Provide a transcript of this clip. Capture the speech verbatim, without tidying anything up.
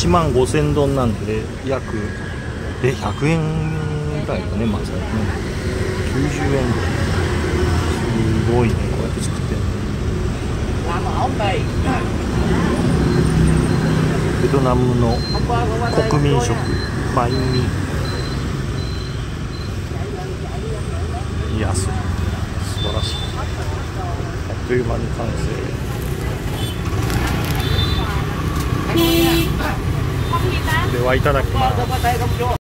ちまんごせんドンなんで約えひゃくえんぐらいだね、まずね。きゅうじゅうえんぐらい。すごいね、こうやって作ってるの。ベトナムの国民食バインミー。いや、す素晴らしい。あっという間に完成。ではいただきます。